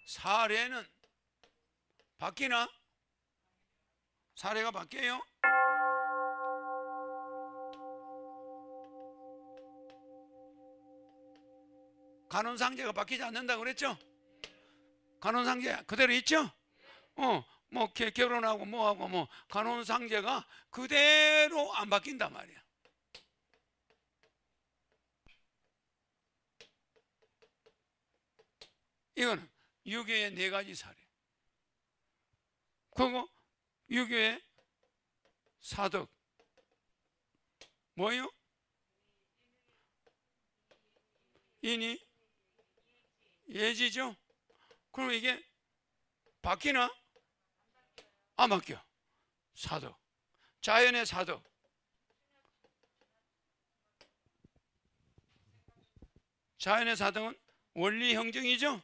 사례는 바뀌나? 사례가 바뀌어요? 간혼상제가 바뀌지 않는다고 그랬죠? 간혼상제 그대로 있죠? 뭐 결혼하고 뭐하고 뭐 간혼상제가 그대로 안 바뀐단 말이야. 이거는 유교의 4가지 사례. 그리고 유교의 사덕 뭐예요? 인이 예지죠? 그럼 이게 바뀌나? 안 바뀌어. 사덕, 자연의 사덕. 자연의 사덕은 원리형정이죠?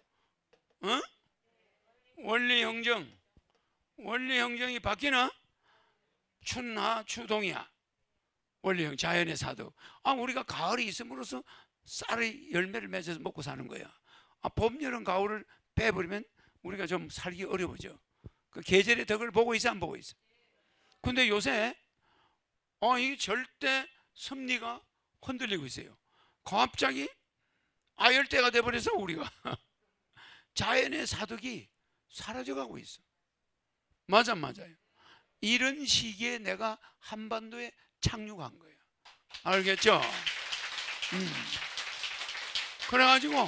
원리형정. 원리형정이 바뀌나? 춘하 추동이야. 원리형 자연의 사덕. 우리가 가을이 있음으로써 쌀의 열매를 맺어서 먹고 사는 거야. 봄, 여름, 가을을 빼버리면 우리가 좀 살기 어려워져. 그 계절의 덕을 보고 있어, 안 보고 있어? 근데 요새 이 절대 섭리가 흔들리고 있어요. 갑자기 아열대가 돼버려서 우리가 자연의 사덕이 사라져가고 있어. 맞아요. 이런 시기에 내가 한반도에 착륙한 거예요. 알겠죠? 그래가지고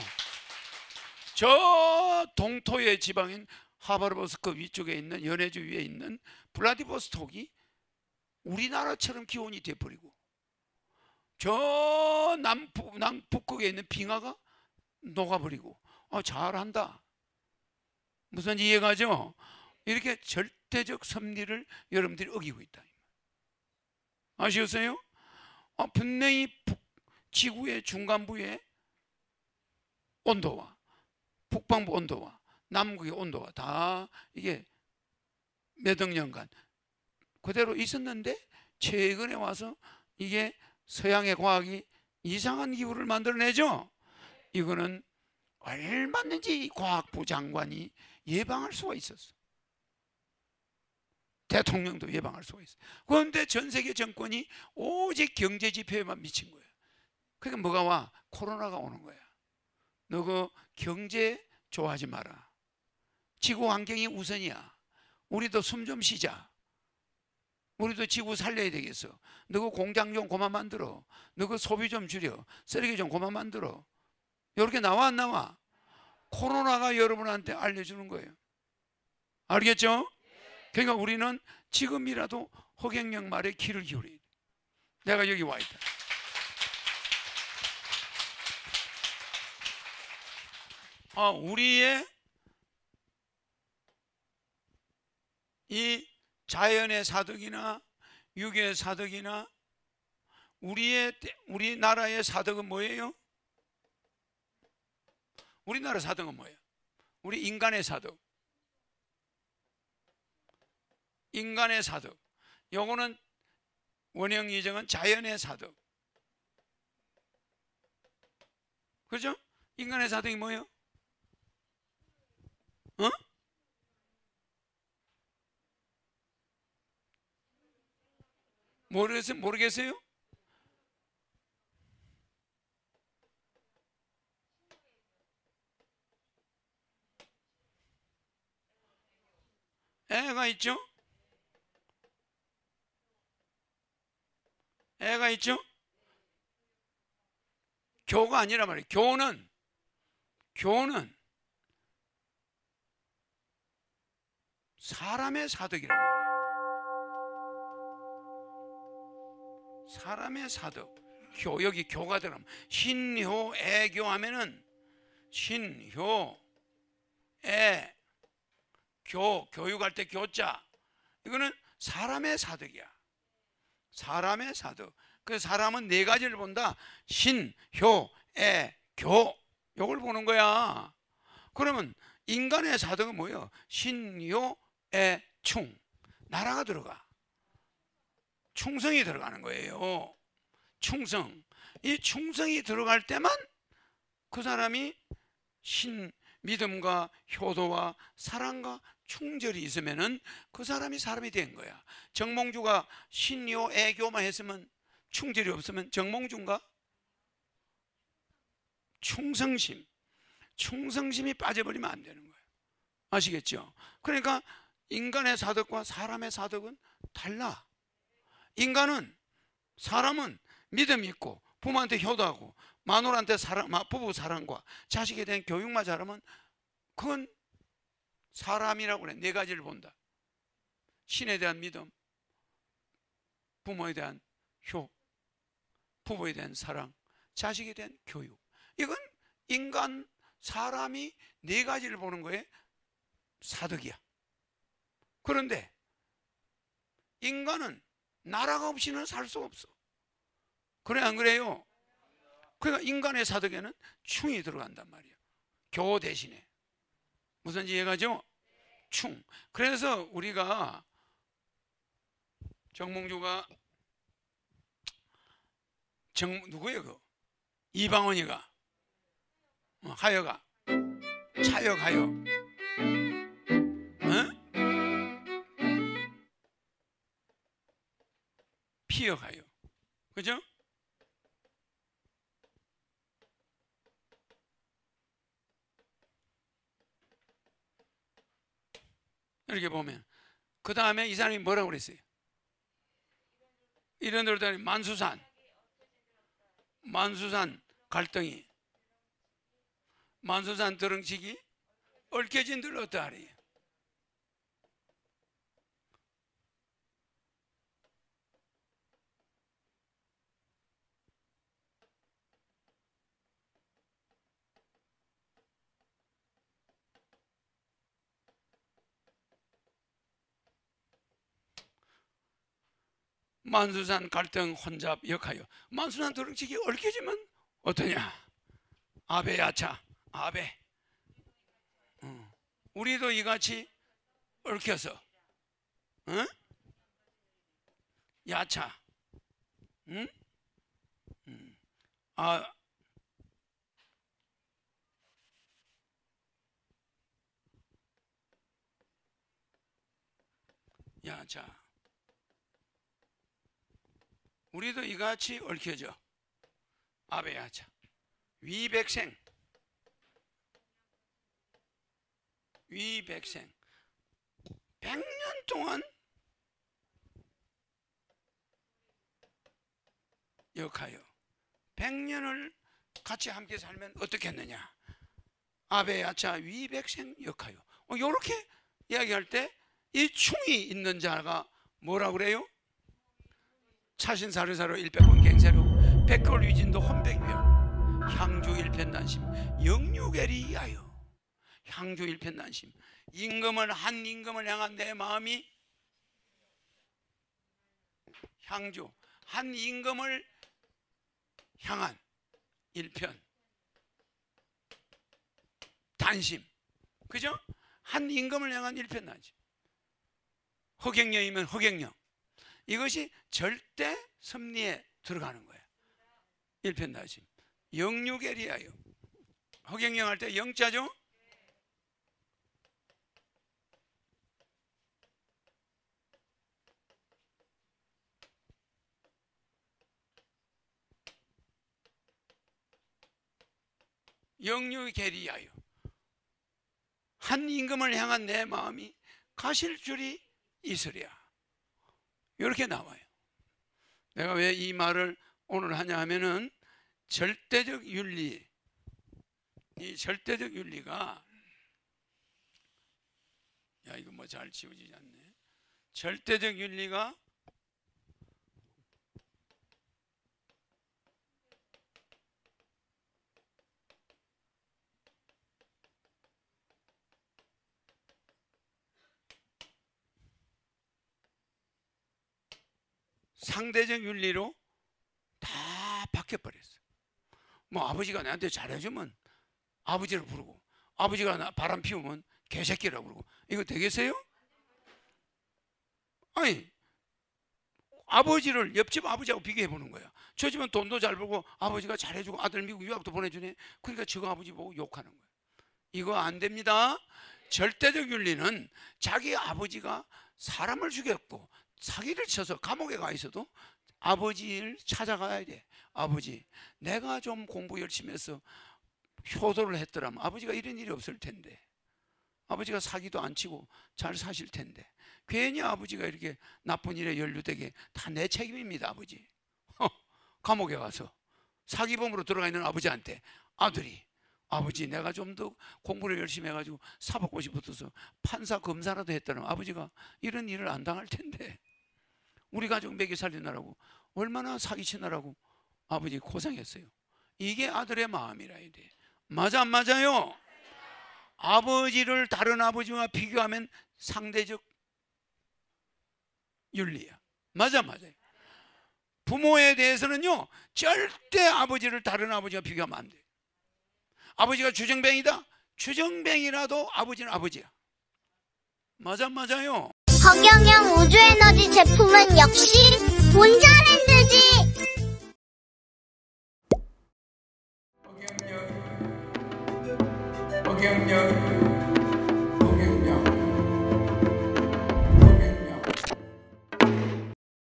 저 동토의 지방인 하바르보스크 위쪽에 있는 연해주 위에 있는 블라디보스톡이 우리나라처럼 기온이 돼버리고, 저 남북극에 있는 빙하가 녹아버리고. 잘한다. 무슨 이해가죠? 이렇게 절대적 섭리를 여러분들이 어기고 있다. 아시겠어요? 분명히 지구의 중간부의 온도와 북방부 온도와 남극의 온도와 다 이게 몇 억 년간 그대로 있었는데, 최근에 와서 이게 서양의 과학이 이상한 기후를 만들어내죠. 이거는 얼마든지 과학부 장관이 예방할 수가 있었어. 대통령도 예방할 수가 있어. 그런데 전 세계 정권이 오직 경제 지표에만 미친 거예요. 그러니까 뭐가 와? 코로나가 오는 거야. 너 그 경제 좋아하지 마라. 지구 환경이 우선이야. 우리도 숨 좀 쉬자. 우리도 지구 살려야 되겠어. 너 그 공장 좀 그만 만들어. 너 그 소비 좀 줄여. 쓰레기 좀 그만 만들어. 이렇게 나와 안 나와? 코로나가 여러분한테 알려주는 거예요. 알겠죠? 그러니까 우리는 지금이라도 허경영 말에 귀를 기울여야 돼. 내가 여기 와 있다. 우리의 이 자연의 사덕이나 유교의 사덕이나 우리나라의 사덕은 뭐예요? 우리나라 사덕은 뭐예요? 우리 인간의 사덕. 인간의 사덕. 요거는 원형 이정은 자연의 사덕. 그죠? 인간의 사덕이 뭐예요? 모르겠어요? 애가 있죠? 애가 있죠? 교가 아니라 말이에요. 교는 사람의 사덕이란 말이에요. 사람의 사덕. 여기 교가 들어가면 신효 애교 하면은 신효 애 교육할 때 교자, 이거는 사람의 사덕이야. 사람의 사덕. 그래서 사람은 4가지를 본다. 신, 효, 애, 교. 요걸 보는 거야. 그러면 인간의 사덕은 뭐예요? 신, 효, 애, 충. 나라가 들어가. 충성이 들어가는 거예요. 충성. 이 충성이 들어갈 때만 그 사람이 신, 믿음과 효도와 사랑과 충절이 있으면은 그 사람이 사람이 된 거야. 정몽주가 신요 애교만 했으면, 충절이 없으면 정몽주인가? 충성심이 빠져버리면 안 되는 거예요. 아시겠죠? 그러니까 인간의 사덕과 사람의 사덕은 달라. 사람은 믿음이 있고 부모한테 효도하고 마누라한테 부부 사랑과 자식에 대한 교육만 잘하면 그건 사람이라고 그래. 네 가지를 본다. 신에 대한 믿음, 부모에 대한 부부에 대한 사랑, 자식에 대한 교육. 이건 사람이 네 가지를 보는 거에 사덕이야. 그런데 인간은 나라가 없이는 살 수 없어. 그래 안 그래요? 그러니까 인간의 사덕에는 충이 들어간단 말이에요. 교 대신에. 무슨 이해가죠? 충. 그래서 우리가 정몽주가 누구예요? 그 이방원이가 하여가 차여가요. 피어가요. 그죠? 이렇게 보면 그 다음에 이 사람이 뭐라고 그랬어요? 이런 대로 만수산 갈등이, 만수산 드렁치기 얽혀진들 어떠하리? 만수산 갈등 혼잡 역하여. 만수산 드렁치기 얽혀지면 어떠냐? 아베야차 아베. 우리도 이같이 얽혀서 야차 야차 우리도 이같이 얽혀져. 아베야차 위백생 100년 동안 역하여 100년을 같이 함께 살면 어떻겠느냐? 아베야차 위백생 역하여. 이렇게 이야기할 때 이 충이 있는 자가 뭐라 그래요? 차신사르사로 일백번 갱세로 백골위진도 혼백변 향주 일편단심 영유계리하여. 향주 일편단심, 한 임금을 향한 내 마음이, 향주 한 임금을 향한 일편 단심, 그죠? 한 임금을 향한 일편단심. 허경영이면 허경영, 이것이 절대 섭리에 들어가는 거예요. 일편단심 영유계리하여. 허경영 할 때 영자죠? 영유계리하여. 한 임금을 향한 내 마음이 가실 줄이 있으랴. 이렇게 나와요. 내가 왜 이 말을 오늘 하냐 하면은 절대적 윤리, 이 절대적 윤리가, 야 이거 뭐 잘 지워지지 않네. 절대적 윤리가 상대적 윤리로 다 바뀌어버렸어. 뭐 아버지가 나한테 잘해주면 아버지를 부르고, 아버지가 나 바람 피우면 개새끼라고 부르고, 이거 되겠어요? 아니, 아버지를 옆집 아버지하고 비교해 보는 거야. 저 집은 돈도 잘 벌고 아버지가 잘해주고 아들 미국 유학도 보내주네. 그러니까 저거 아버지 보고 욕하는 거야. 이거 안 됩니다. 절대적 윤리는 자기 아버지가 사람을 죽였고 사기를 쳐서 감옥에 가 있어도 아버지를 찾아가야 돼. 아버지, 내가 좀 공부 열심히 해서 효도를 했더라면 아버지가 이런 일이 없을 텐데, 아버지가 사기도 안 치고 잘 사실 텐데, 괜히 아버지가 이렇게 나쁜 일에 연루되게 다 내 책임입니다. 아버지. 감옥에 가서 사기범으로 들어가 있는 아버지한테 아들이, 아버지 내가 좀 더 공부를 열심히 해가지고 사법고시 붙어서 판사 검사라도 했다면 아버지가 이런 일을 안 당할 텐데, 우리 가족 먹여 살리느라고 얼마나 사기치느라고 아버지 고생했어요. 이게 아들의 마음이라 돼. 맞아 안 맞아요? 아버지를 다른 아버지와 비교하면 상대적 윤리야. 맞아 맞아요. 부모에 대해서는요 절대 아버지를 다른 아버지와 비교하면 안 돼. 아버지가 주정뱅이다? 주정뱅이라도 아버지는 아버지야. 맞아 맞아요? 허경영 우주에너지 제품은 역시 본자랜드지. 허경영